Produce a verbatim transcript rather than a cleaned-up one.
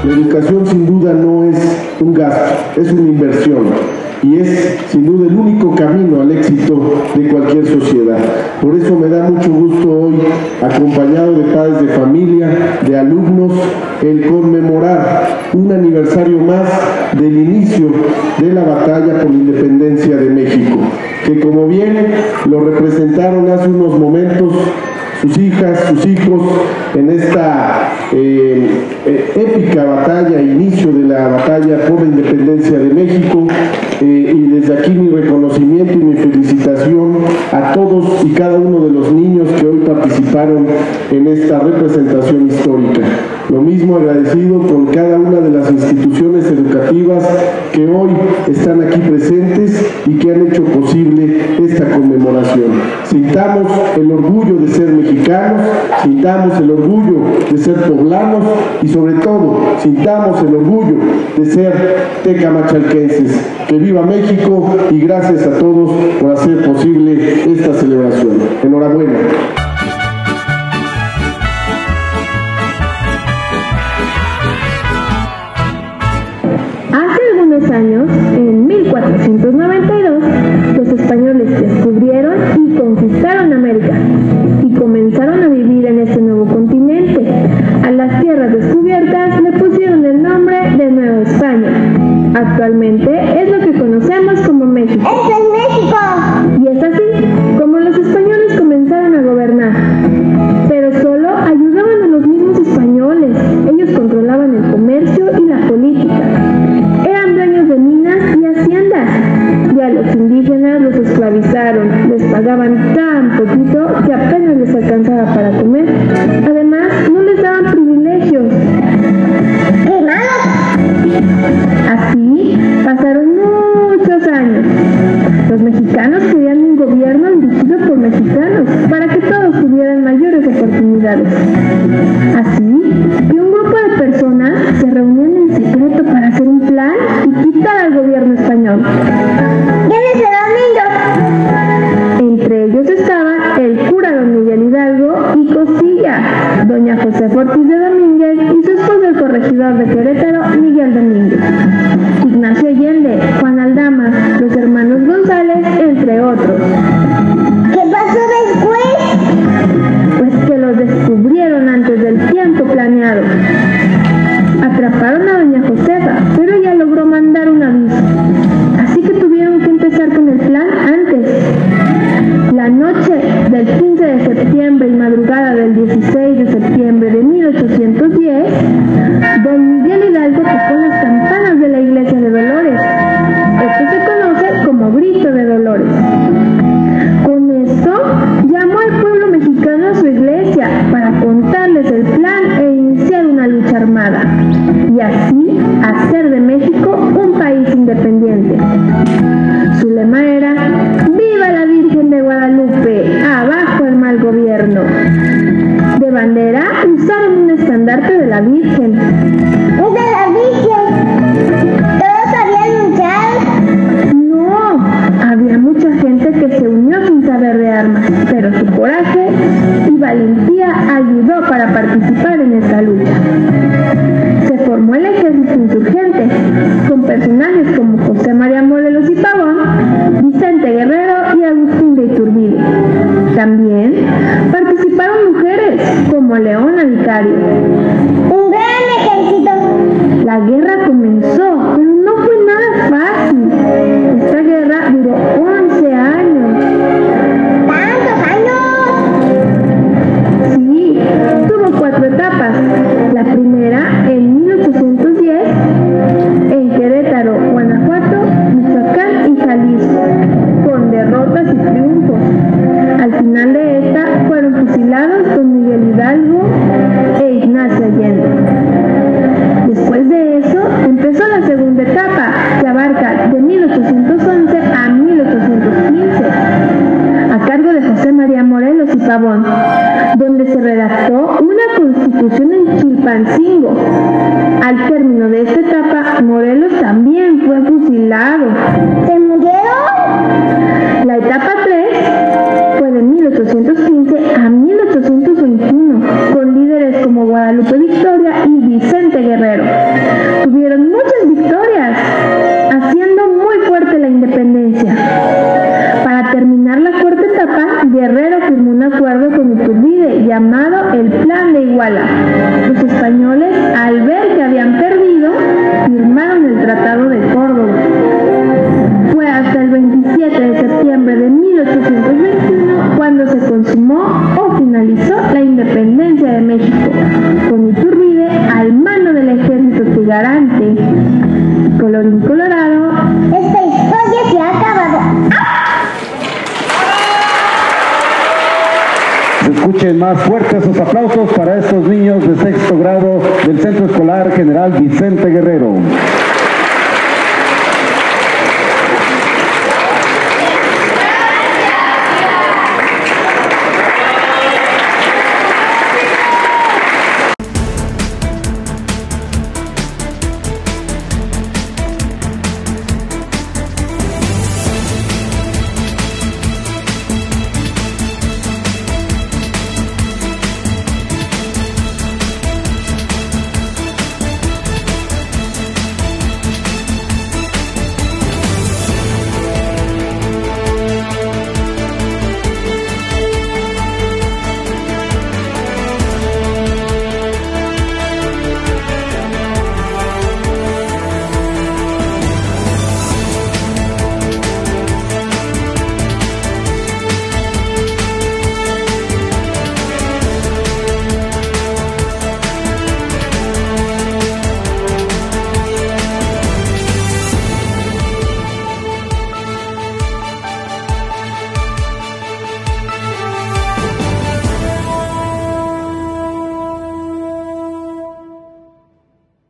La educación sin duda no es un gasto, es una inversión y es sin duda el único camino al éxito de cualquier sociedad. Por eso me da mucho gusto hoy, acompañado de padres de familia, de alumnos, el conmemorar un aniversario más del inicio de la batalla por la independencia de México, que como bien lo representaron hace unos momentos sus hijas, sus hijos, en esta eh, eh, épica batalla, inicio de la batalla por la independencia de México, eh, y desde aquí mi reconocimiento y mi felicitación a todos y cada uno de los niños que hoy participaron en esta representación histórica. Lo mismo agradecido con cada una de las instituciones educativas que hoy están aquí presentes y que han hecho posible esta conmemoración. Sintamos el orgullo de ser mexicanos, sintamos el orgullo de ser poblanos y sobre todo sintamos el orgullo de ser tecamachalquenses. Que viva México y gracias a todos por hacer posible esta celebración. Enhorabuena. Hace algunos años, en mil cuatrocientos noventa y dos, los españoles descubrieron y conquistaron América y comenzaron a vivir en este nuevo continente. A las tierras descubiertas le pusieron el nombre de Nueva España. Actualmente es lo que conocemos como México. ¡Esto es México! Y es así como los españoles comenzaron a gobernar. Pero solo ayudaban a los mismos españoles. Ellos controlaban el comercio y la política. Eran dueños de minas y haciendas. Y a los indígenas los esclavizaron. Les pagaban tan poquito que apenas les alcanzaba para comer. Además, no les daban privilegios. ¡Qué malos! Así pasaron muchos años. Los mexicanos querían un gobierno dirigido por mexicanos para que todos tuvieran mayores oportunidades. Así que un grupo de personas se reunían en secreto para hacer un plan y quitar al gobierno español. ¿Quién es el Entre ellos estaba el cura don Miguel Hidalgo y Costilla, doña Josefa Ortiz de Domínguez y su esposo el corregidor de Querétaro, Miguel Domínguez, Ignacio Allende, Juan Aldama, los hermanos González, entre otros. ¿Qué pasó después? Pues que los descubrieron antes del tiempo planeado. Atraparon a doña Josefa, pero ella logró mandar un aviso. Así que tuvieron que empezar con el plan antes. La noche del quince de septiembre y madrugada del dieciséis de septiembre de mil ochocientos diez, don Miguel Hidalgo tocó las campanas de la iglesia de Dolores. Esto se conoce como grito de Dolores. Con esto llamó al pueblo mexicano a su iglesia para contarles el plan e iniciar una lucha armada y así hacer de México un país independiente. Su lema era: ¡Viva la Virgen de Guadalupe! ¡Abajo el mal gobierno! De bandera usaron un estandarte de la Virgen. ¡Es de la Virgen! ¿Todos sabían luchar? No, había mucha gente que se unió sin saber de armas, pero su coraje y valentía ayudó para participar en esta lucha. Se formó el ejército insurgente, con personajes como José María Morelos y Pavón, Vicente Guerrero y Agustín de Iturbide. También participaron mujeres como Leona Vicario. ¡Un gran ejército! La guerra comenzó, pero no fue nada fácil. Esta guerra duró once años. ¡Tantos años! Sí, tuvo cuatro etapas. La primera en mil ochocientos diez en Querétaro, Guanajuato, Michoacán y Jalisco, con derrotas y triunfos. Al final de esta fueron fusilados don Miguel Hidalgo e Ignacio Allende. Después de eso empezó la segunda etapa, que abarca de mil ochocientos once a mil ochocientos quince, a cargo de José María Morelos y Pavón, donde se redactó una constitución en Chilpancingo. Al término de esta etapa, Morelos también fue fusilado. ¿Se murieron? La etapa tres fue de mil ochocientos quince a mil ochocientos veintiuno. Se escuchen más fuertes esos aplausos para estos niños de sexto grado del Centro Escolar General Vicente Guerrero.